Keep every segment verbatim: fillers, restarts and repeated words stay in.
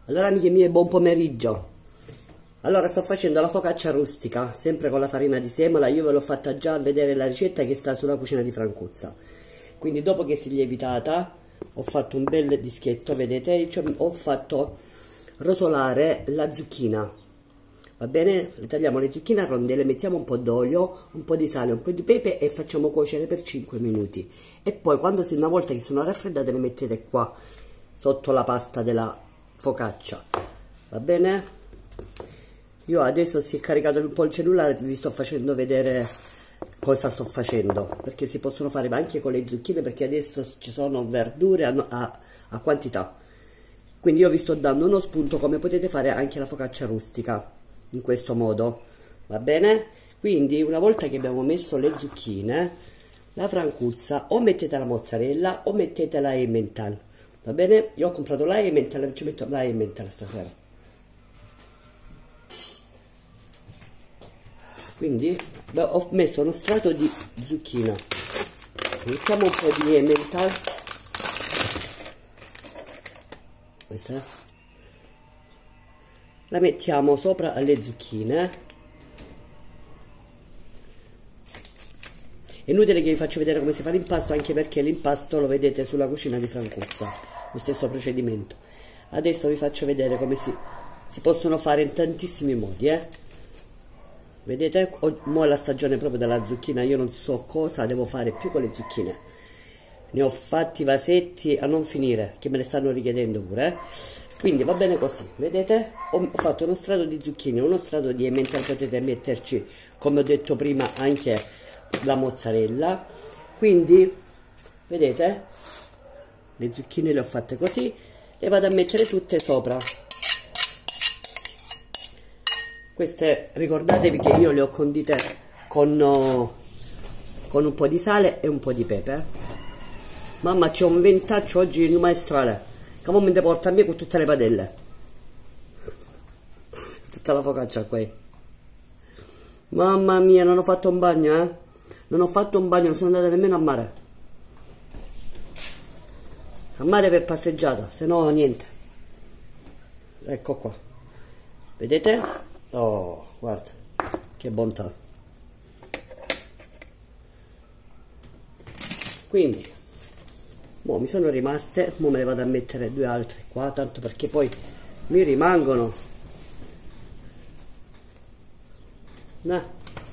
Allora amiche mie, buon pomeriggio. Allora sto facendo la focaccia rustica, sempre con la farina di semola. Io ve l'ho fatta già vedere la ricetta che sta sulla cucina di Francuzza. Quindi dopo che si è lievitata ho fatto un bel dischietto, vedete, cioè, ho fatto rosolare la zucchina, va bene? Tagliamo le zucchine a rondelle, mettiamo un po' d'olio, un po' di sale, un po' di pepe e facciamo cuocere per cinque minuti. E poi quando si, una volta che sono raffreddate le mettete qua sotto la pasta della focaccia, va bene? Io adesso si è caricato un po' il cellulare, vi sto facendo vedere cosa sto facendo, perché si possono fare anche con le zucchine, perché adesso ci sono verdure a, a, a quantità. Quindi io vi sto dando uno spunto come potete fare anche la focaccia rustica in questo modo, va bene? Quindi una volta che abbiamo messo le zucchine, la Francuzza o mettete la mozzarella o mettete la Emmental, va bene? Io ho comprato la Emmental, ci metto la Emmental stasera. Quindi beh, ho messo uno strato di zucchina, mettiamo un po' di Emmental, questa la mettiamo sopra alle zucchine. È inutile che vi faccio vedere come si fa l'impasto, anche perché l'impasto lo vedete sulla cucina di Francuzza, lo stesso procedimento. Adesso vi faccio vedere come si, si possono fare in tantissimi modi, eh. Vedete, mo è la stagione proprio della zucchina, io non so cosa devo fare più con le zucchine. Ne ho fatti vasetti a non finire, che me ne stanno richiedendo pure, eh. Quindi va bene così, vedete? Ho fatto uno strato di zucchine, uno strato di Emmental, potete metterci, come ho detto prima, anche la mozzarella. Quindi, vedete? Le zucchine le ho fatte così e vado a mettere tutte sopra. Queste ricordatevi che io le ho condite con, oh, con un po' di sale e un po' di pepe. Mamma, c'è un ventaccio oggi maestrale, che mi porta a me con tutte le padelle, tutta la focaccia qui. Mamma mia, non ho fatto un bagno, eh? Non ho fatto un bagno, non sono andata nemmeno a mare. A mare per passeggiata, se no niente. Ecco qua, vedete? Oh, guarda, che bontà. Quindi, boh, mi sono rimaste, mo me ne vado a mettere due altre qua, tanto perché poi mi rimangono. No.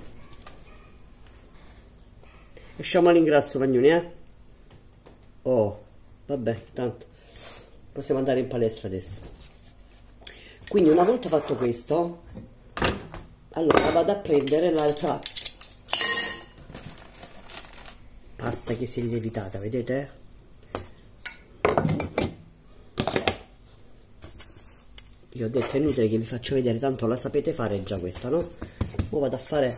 Lasciamo all'ingrasso, Vagnoni, eh? Oh, vabbè, tanto possiamo andare in palestra adesso. Quindi una volta fatto questo, allora vado a prendere l'altra pasta che si è lievitata, vedete? Io ho detto è inutile che vi faccio vedere, tanto la sapete fare già questa, no? Ora vado a fare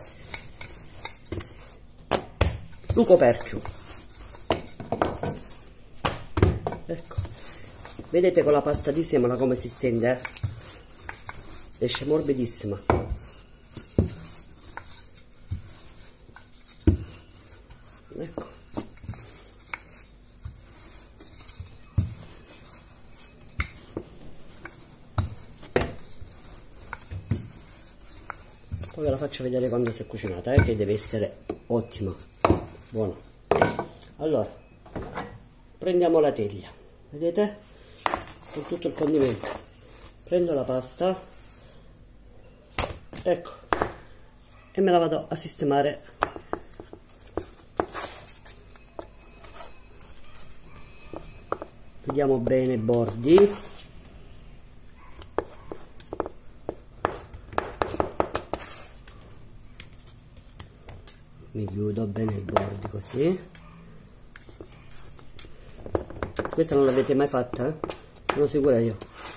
un coperchio. Ecco, vedete con la pasta di semola come si stende, eh? Esce morbidissima. Ecco. Poi ve la faccio vedere quando si è cucinata, eh, che deve essere ottima, buona. Allora, prendiamo la teglia, vedete? Con tutto il condimento. Prendo la pasta. Ecco, e me la vado a sistemare. Vediamo bene i bordi. Mi chiudo bene i bordi così. Questa non l'avete mai fatta, eh? Sono sicura io.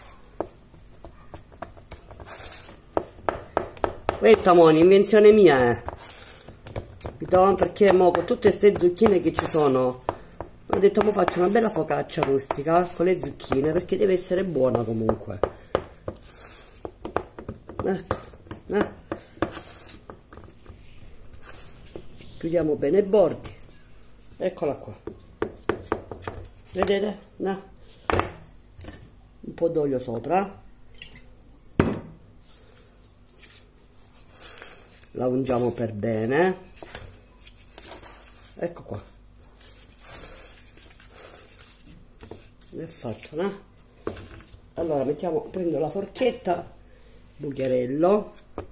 Questa mo' è un'invenzione mia, eh. Perché mo con tutte queste zucchine che ci sono, ho detto mo faccio una bella focaccia rustica con le zucchine, perché deve essere buona comunque. Ecco, eh. Chiudiamo bene i bordi. Eccola qua. Vedete? No. Un po' d'olio sopra. la ungiamo per bene. Ecco qua, è fatto, no? Allora mettiamo, prendo la forchetta, bucherello,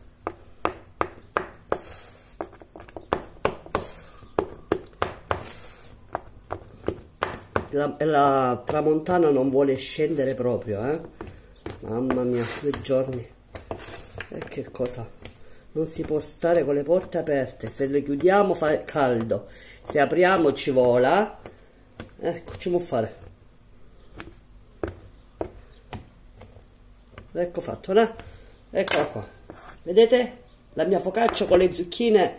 la, la tramontana non vuole scendere proprio, eh? Mamma mia, due giorni, e che cosa? Non si può stare con le porte aperte, se le chiudiamo fa caldo, se apriamo ci vola. Ecco, ci può fare. Ecco fatto, no? Eccola qua, vedete? La mia focaccia con le zucchine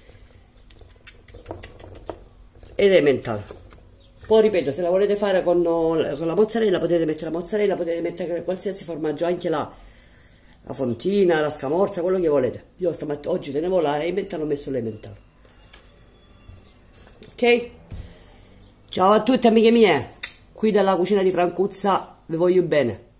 ed emmental. Poi ripeto, se la volete fare con, con la mozzarella, potete mettere la mozzarella, potete mettere qualsiasi formaggio, anche la, la fontina, la scamorza, quello che volete. Io stamattina, oggi tenevo la emmental, ho messo l'emmental. Ok? Ciao a tutte amiche mie, qui dalla cucina di Francuzza, vi voglio bene.